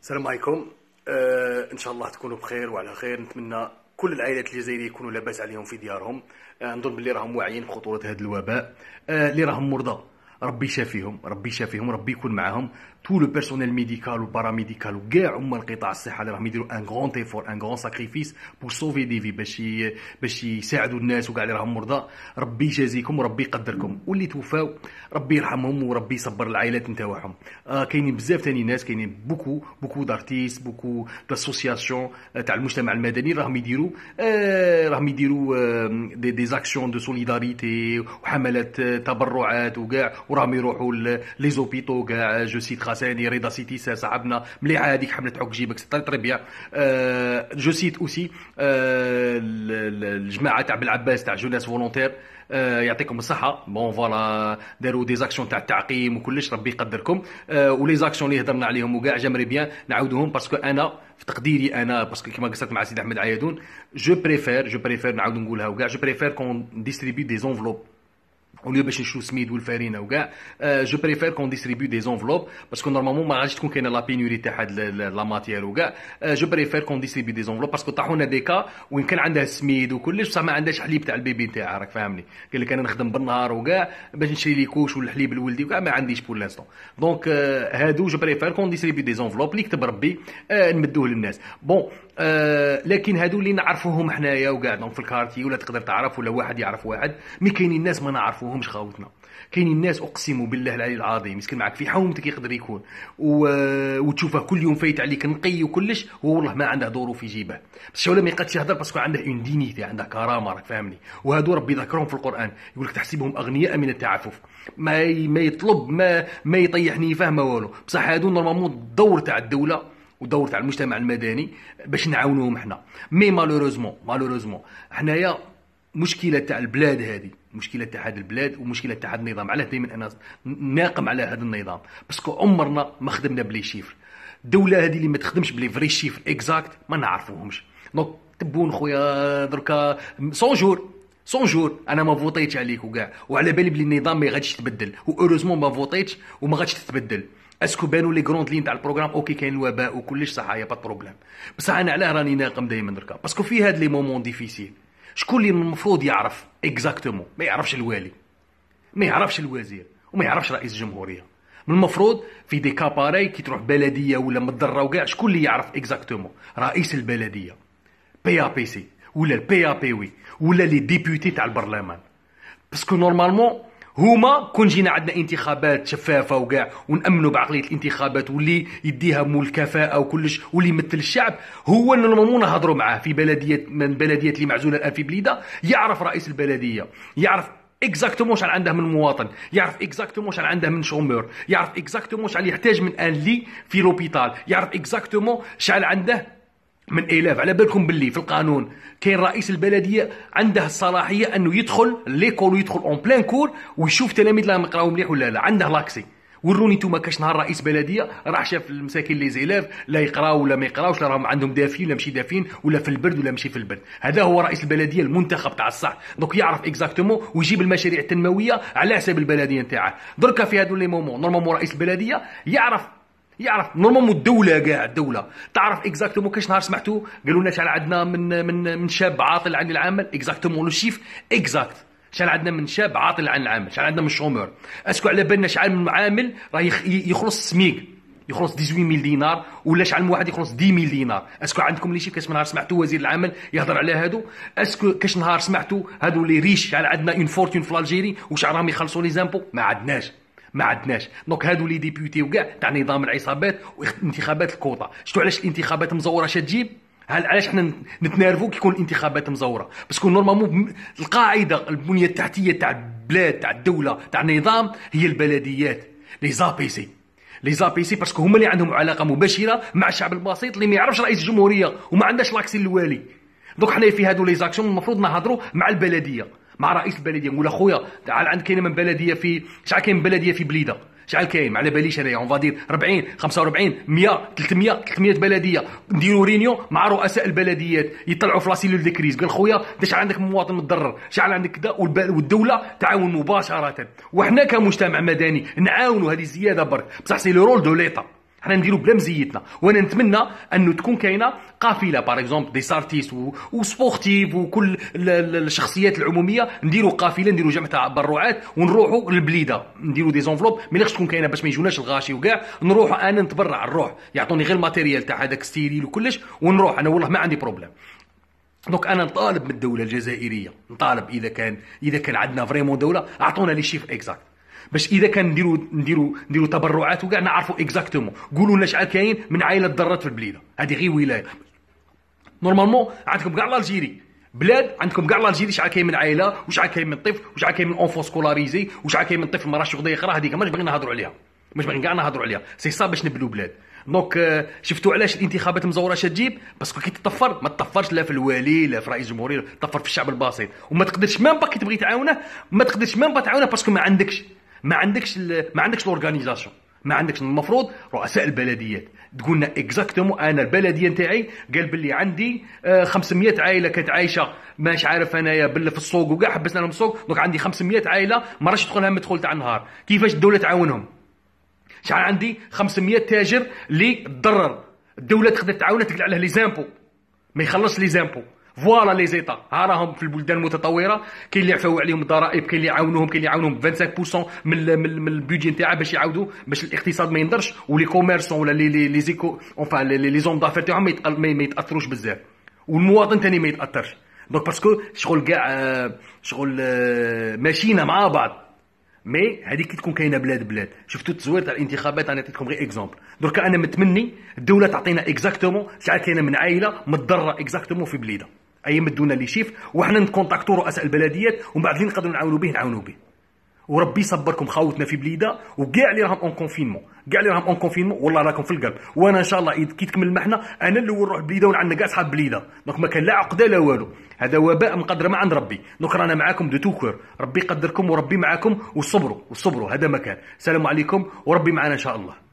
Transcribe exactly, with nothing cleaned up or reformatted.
السلام عليكم. آه ان شاء الله تكونوا بخير وعلى خير. نتمنى كل العائلات الجزائريه يكونوا لاباس عليهم في ديارهم. آه نظن باللي راهم واعيين بخطوره هذا الوباء. آه اللي راهم مرضى ربي يشافيهم، ربي يشافيهم، ربي يكون معاهم. تو لو بيرسونيل ميديكال والباراميديكال وكاع عمال قطاع الصحه اللي راهم يديروا ان غون ايفور ان غون ساكريفيس بور سوفي دي في باش باش يساعدوا الناس وكاع اللي راهم مرضى. ربي يجازيكم وربي يقدركم، واللي توفاو ربي يرحمهم وربي يصبر العائلات نتاعهم. آه كاينين بزاف ثاني ناس، كاينين بوكو بوكو دارتيست، بوكو داسوسياسيون تاع المجتمع المدني راهم يديروا آه راهم يديروا آه دي, دي زاكسيون دو سوليداريتي وحملات تبرعات وكاع، وراهم يروحوا لي زوبيتو كاع. جو سيت خاساني رضا سيتي صاحبنا مليحه هذيك حمله حك جيبك سي تري بيان. جو سيت اوسي الجماعه تاع بالعباس تاع جوناس فولونتير، آه يعطيكم الصحه. بون فوالا داروا دي زاكسيون تاع التعقيم وكلش، ربي يقدركم. آه ولي زاكسيون اللي هضرنا عليهم وكاع جامري بيان نعاودوهم، باسكو انا في تقديري انا باسكو كيما قصرت مع سيدي احمد عيادون جو بريفير جو بريفير نعاود نقولها وكاع، جو بريفير كون ديستريبيو دي زونفلوب وليو باش نشرو سميد والفارينه وكاع. جو بريفير كون ديستريبيو دي زونفلوب باسكو نورمالمون ما غاديش تكون كاينه لا بينوري تاع هاد لا ماتيير وكاع. جو بريفير كون ديستريبيو دي زونفلوب باسكو طاحونا دي كا وين كان عندها سميد وكلش بصح ما عندهاش حليب تاع البيبي نتاعها، راك فاهمني. قال لك انا نخدم بالنهار وكاع باش نشري لي كوش والحليب لولدي وكاع ما عنديش بور لانستون. دونك هادو جو بريفير كون ديستريبيو دي زونفلوب اللي يكتب ربي نمدوه للناس. بون آه لكن هادو اللي نعرفوهم حنايا وكاع دونك في الكارتي، ولا تقدر تعرف ولا واحد يعرف واحد. مي كاينين الناس ما نعرفوهمش خاوتنا، كاينين الناس اقسم بالله العلي العظيم مسكين معك في حومتك يقدر يكون و... وتشوفه كل يوم فايت عليك نقي وكلش، هو والله ما عنده دورو في جيبه. بس ولا ما يقدش يهضر باسكو عنده اون دينيتي، عنده كرامه، راك فاهمني. وهادو ربي ذكرهم في القران، يقول لك تحسبهم اغنياء من التعفف، ما ي... ما يطلب ما ما يطيحني فهم والو. بصح هادو نورمالمون الدور تاع الدوله ودور تاع المجتمع المدني باش نعاونوهم حنا. مي مالوروزمون مالوروزمون حنايا مشكله تاع البلاد هذه، مشكله تاع هذا البلاد ومشكله تاع هذا النظام. علاه دائما انا ناقم على هذا النظام باسكو عمرنا ما خدمنا بلي شيفر. الدوله هذه اللي ما تخدمش بلي فري شيفر اكزاكت ما نعرفوهمش. دونك تبون خويا دركا مية جور مية جور انا ما فوطيتش عليك وكاع، وعلى بالي بلي النظام ما غاديش يتبدل، واوروزمون ما فوطيتش وما غاديش تتبدل. اسكو بانوا لي غروند لين تاع البروغرام اوكي كاين الوباء وكلش صح يا با بروبليم، بصح انا علاه راني ناقم دائما دركا باسكو في هاد لي مومون ديفيسيل شكون اللي المفروض يعرف اكزاكتومون؟ ما يعرفش الوالي، ما يعرفش الوزير، وما يعرفش رئيس الجمهوريه. من المفروض في دي كاباري كي تروح بلديه ولا مضره وكاع شكون اللي يعرف اكزاكتومون؟ رئيس البلديه بي ا بي سي ولا البي ا بي وي ولا لي ديبيوتي تاع البرلمان. باسكو نورمالمون هما كون جينا عندنا انتخابات شفافه وكاع ونامنوا بعقليه الانتخابات واللي يديها مول الكفاءه وكلش واللي يمثل الشعب، هو نورمالمون نهضروا معاه في بلديه من بلديات اللي معزوله الان في بليده. يعرف رئيس البلديه، يعرف اكزاكتومون شحال عنده من مواطن، يعرف اكزاكتومون شحال عنده من شومور، يعرف اكزاكتومون شحال يحتاج من ان لي في لوبيتال، يعرف اكزاكتومون شحال عنده من الاف. على بالكم باللي في القانون كاين رئيس البلديه عنده الصلاحيه انه يدخل ليكول ويدخل اون بلان كور ويشوف تلاميذ لهم يقراو مليح ولا لا، عنده لاكسي. وروني نتوما كاش نهار رئيس بلديه راح شاف المساكين لي زيلاف لا يقراو ولا ما يقراوش، لا راهم عندهم دافين ولا ماشي دافين، ولا في البرد ولا ماشي في البرد. هذا هو رئيس البلديه المنتخب تاع الصح، دونك يعرف اكزاكتومون ويجيب المشاريع التنمويه على حساب البلديه نتاعه. دركا في هذو لي مومون نورمالمون رئيس البلديه يعرف يعرف نورمالمون الدوله كاع الدوله تعرف اكزاكتومون. كاش نهار سمعتوا قالوا لنا شحال عندنا من من من شاب عاطل عن العمل، اكزاكتومون لو شيف اكزاكت شحال عندنا من شاب عاطل عن العمل، شحال عندنا من شومور. اسكو على بالنا شحال من عامل راه يخلص سميك يخلص ثمانية عشر ألف دينار، ولا شحال من واحد يخلص عشرة آلاف دينار؟ اسكو عندكم لي شيف؟ كاش نهار سمعتوا وزير العمل يهضر على هادو؟ اسكو كاش نهار سمعتوا هادو لي ريش شحال عندنا اون فورتون في الجيري وشحال راهم يخلصوا لي زامبو؟ ما عندناش ما عندناش. دونك هادو لي ديبيوتي وكاع تاع نظام العصابات وانتخابات الكوطه. شفتوا علاش الانتخابات مزوره اش تجيب؟ هل علاش حنا نتنارفوا كي يكون الانتخابات مزوره؟ باسكو نورمالمون القاعده البنيه التحتيه تاع البلاد تاع الدوله تاع النظام هي البلديات، لي زابيسي لي زابيسي باسكو هما اللي عندهم علاقه مباشره مع الشعب البسيط اللي ما يعرفش رئيس الجمهوريه وما عندهاش لاكسي للوالي. دونك حنا في هادو لي زاكسيون المفروض نهضروا مع البلديه، مع رئيس البلديه، نقول خويا تعال عند كاينه من بلديه في شحال كاين من بلديه في بليده، شحال كاين؟ ما على باليش انايا اون فادير أربعين خمسة وأربعين مية ثلاثمية ثلاثمية بلديه. نديروا رينيون مع رؤساء البلديات يطلعوا في لاسيلول دي كريز، قال خويا انت شحال عندك مواطن متضرر، شحال عندك كذا، والدوله تعاون مباشره. وحنا كمجتمع مدني نعاونوا هذه الزياده برك، بصح سي لو رول دو ليطا حنا نديرو بلا مزيتنا. وانا نتمنى انه تكون كاينه قافله باغ اكزومبل دي سارتيست وسبورتيف وكل الشخصيات العموميه، نديرو قافله، نديرو جمع تبرعات ونروحوا للبليده، نديرو دي زونفلوب ما تكون كاينه باش ما يجوناش الغاشي وكاع، نروحوا انا نتبرع، نروح يعطوني غير الماتيريال تاع هذاك ستيريل وكلش ونروح انا والله ما عندي بروبليم. دونك انا نطالب من الدوله الجزائريه، نطالب اذا كان اذا كان عندنا فريمون دوله اعطونا لي شيف اكزاكت، باش اذا كان نديروا نديروا نديروا تبرعات وكاع نعرفوا اكزاكتومون، قولوا لنا شحال كاين من عائله تضرت في البليده هذه، غير ولايه. نورمالمون عندكم كاع الجيري بلاد، عندكم كاع الجيري شحال كاين من عائله، وشحال كاين من طفل، وشحال كاين من اونفون سكولاريزي، وشحال كاين من طفل ما راهش يقضي يقرا، هذيك ماش بغينا نهضروا عليها، ماش بغينا كاع نهضروا عليها، سي صا باش نبنوا بلاد. دونك شفتوا علاش الانتخابات المزوره اش تجيب؟ باسكو كي تطفر ما تطفرش لا في الوالي لا في رئيس الجمهوريه، تطفر في الشعب البسيط، وما تقدرش ميم با كي تبغي تعاونه، ما تقدرش ميم با تعاونه باسكو ما عندكش ما عندكش ما عندكش الاورغانيزاسيون، ما عندكش. المفروض رؤساء البلديات تقول لنا اكزاكتومون انا البلديه نتاعي قال باللي عندي خمسمية عائله كانت عايشه ماش عارف انايا بالله في السوق وكاع، حبسنا لهم السوق، دونك عندي خمسمية عائله ما راش تدخلها مدخول تاع النهار، كيفاش الدوله تعاونهم؟ شحال عندي خمسمية تاجر اللي تضرر، الدوله تقدر تعاونه، تقلع عليه لي زامبو ما يخلصش لي زامبو. فوالا لي زيتا ها راهم في البلدان المتطوره، كاين اللي يعفاو عليهم الضرائب، كاين اللي يعاونوهم، كاين اللي يعاونوهم ب خمسة وعشرين بالمئة من من, من البيدجي نتاعها باش يعاودوا باش الاقتصاد ما ينضرش، ولي كوميرسون ولا لي لي لي زيكو اونفا لي زون دافير تاعهم ما يتاثروش بزاف، والمواطن ثاني ما يتاثرش. دونك باسكو شغل كاع شغل ماشينا مع بعض. مي هذيك كي تكون كاينه بلاد بلاد، شفتوا التزوير تاع الانتخابات، انا عطيتكم غير اكزومبل. درك انا متمني الدوله تعطينا اكزاكتومون شحال كاينه من عائله متضرره اكزاكتومون في بليده، اي مدونا لي شيف، وحنا نكونتاكتو رؤساء البلديات، ومن بعد اللي نقدروا نعاونوا به نعاونوا به. وربي يصبركم خاوتنا في بليده، وكاع اللي راهم اون كونفينمون، كاع اللي راهم اون كونفينمون والله راكم في القلب. وانا ان شاء الله كي تكمل المحنه انا اللي نروح بليده، وعندنا كاع صحاب بليده، دونك ما كان لا عقده لا والو، هذا وباء مقدر ما عند ربي. دونك رانا معاكم دو تو كور، ربي يقدركم وربي معاكم، وصبروا وصبروا، هذا ما كان. السلام عليكم وربي معنا ان شاء الله.